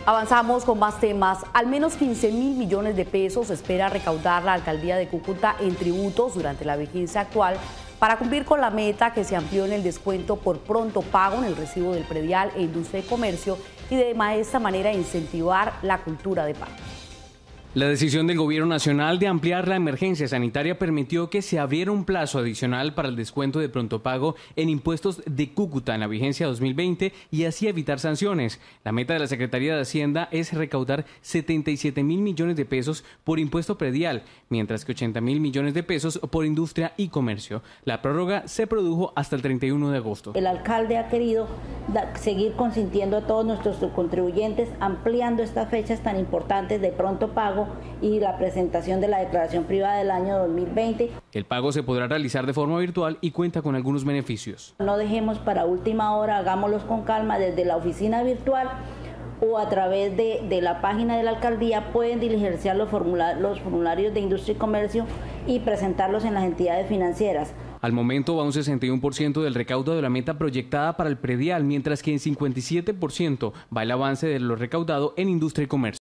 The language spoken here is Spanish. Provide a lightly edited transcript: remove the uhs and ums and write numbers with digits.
Avanzamos con más temas. Al menos 15.000 millones de pesos espera recaudar la alcaldía de Cúcuta en tributos durante la vigencia actual para cumplir con la meta que se amplió en el descuento por pronto pago en el recibo del predial e industria y comercio y de esta manera incentivar la cultura de pago. La decisión del Gobierno Nacional de ampliar la emergencia sanitaria permitió que se abriera un plazo adicional para el descuento de pronto pago en impuestos de Cúcuta en la vigencia 2020 y así evitar sanciones. La meta de la Secretaría de Hacienda es recaudar 77.000 millones de pesos por impuesto predial, mientras que 80.000 millones de pesos por industria y comercio. La prórroga se produjo hasta el 31 de agosto. El alcalde ha querido seguir consintiendo a todos nuestros contribuyentes, ampliando estas fechas tan importantes de pronto pago y la presentación de la declaración privada del año 2020. El pago se podrá realizar de forma virtual y cuenta con algunos beneficios. No dejemos para última hora, hagámoslos con calma desde la oficina virtual o a través de la página de la alcaldía. Pueden diligenciar los formularios de industria y comercio y presentarlos en las entidades financieras. Al momento va un 61% del recaudo de la meta proyectada para el predial, mientras que en 57% va el avance de lo recaudado en industria y comercio.